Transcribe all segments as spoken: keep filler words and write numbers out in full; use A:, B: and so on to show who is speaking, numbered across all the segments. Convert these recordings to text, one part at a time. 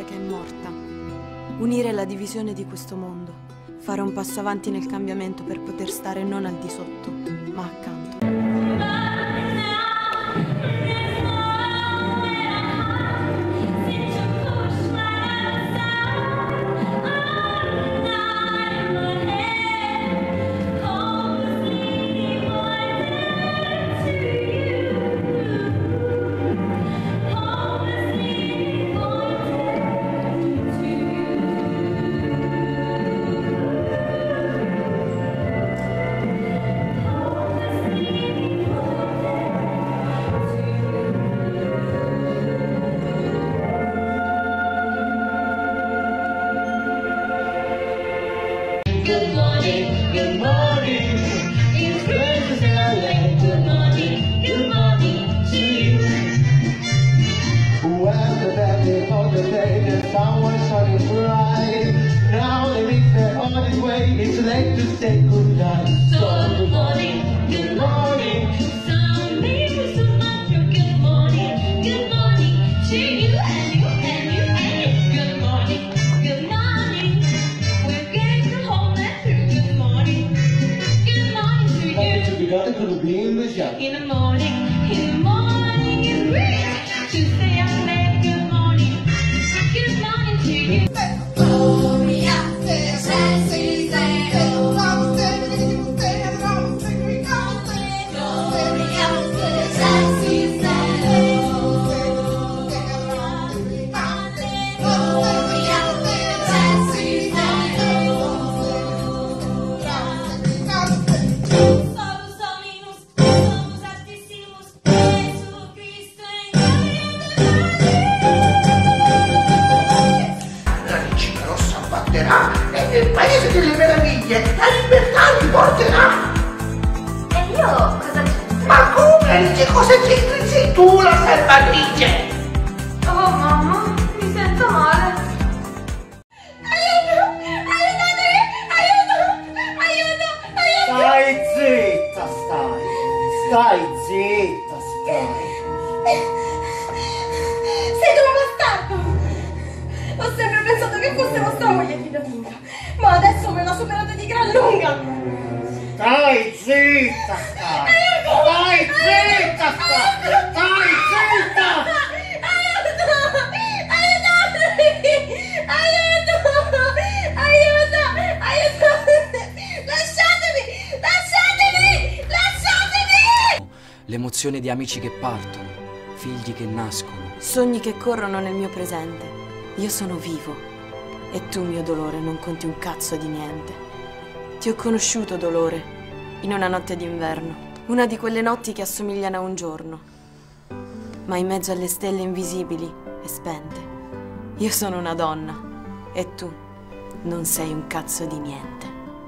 A: gente che è morta. Unire la divisione di questo mondo. Fare un passo avanti nel cambiamento per poter stare non al di sotto, ma accanto.
B: Good morning, good morning. It's great to say hello. Good morning, good morning to you. Well, the day before the day, the sun was shining bright. Now they reach their on its way. It's late to say goodnight. So good morning, good morning. Some people so much. Good morning, good morning to you and you and you and you. Good morning, good morning. We're getting home and through. Good morning, good morning to you. In the morning, in the morning, it's great to say I'm late. Good morning, good morning to you.
C: È il paese delle meraviglie, la libertà li porterà!
D: E io cosa c'entro?
C: Ma come Alice, cosa c'entri? Sei tu la salvatrice!
D: Oh mamma, mi sento male. Aiuto! Aiutatemi! Aiuto! Aiuto! Aiuto!
E: Stai zitta, stai! Stai zitta, stai!
D: Sei tu un bastardo! Ho sempre pensato che fosse vostra moglie fidatura, ma adesso me l'ho superata di gran lunga!
E: Stai zitta, stai! Stai zitta, stai! Stai zitta!
D: Aiuto! Aiutatemi! Aiuto! Aiuto! Aiuto! Lasciatemi! Lasciatemi! Lasciatemi!
F: L'emozione di amici che partono, figli che nascono.
A: Sogni che corrono nel mio presente. Io sono vivo e tu, mio dolore, non conti un cazzo di niente. Ti ho conosciuto, dolore, in una notte d'inverno, una di quelle notti che assomigliano a un giorno, ma in mezzo alle stelle invisibili e spente. Io sono una donna e tu non sei un cazzo di niente.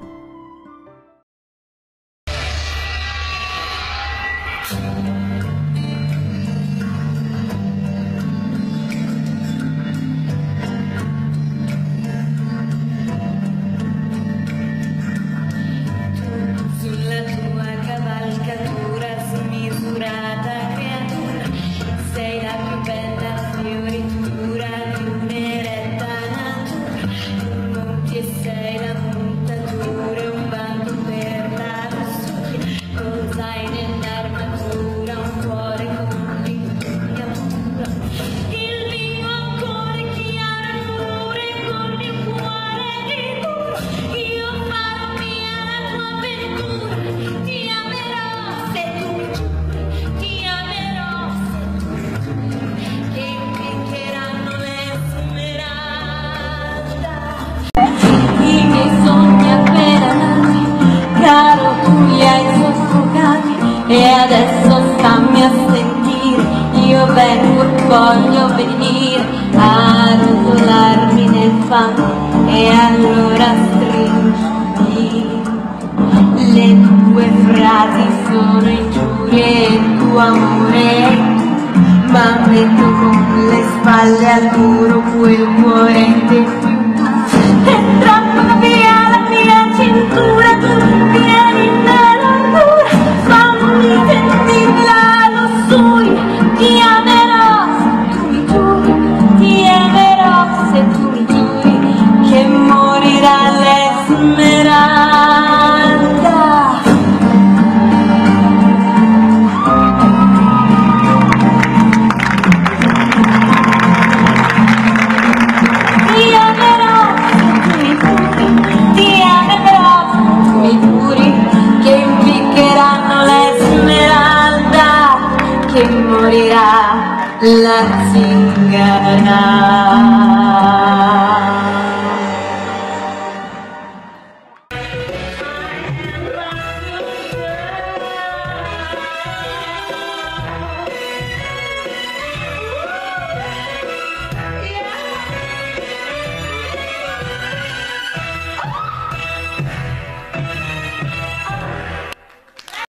B: E adesso stammi a sentire, io vengo, voglio venire a rotolarmi nel fango e allora stringimi. Le tue frasi sono ingiurie, il tuo amore, ma metto con le spalle al muro quel cuore che più.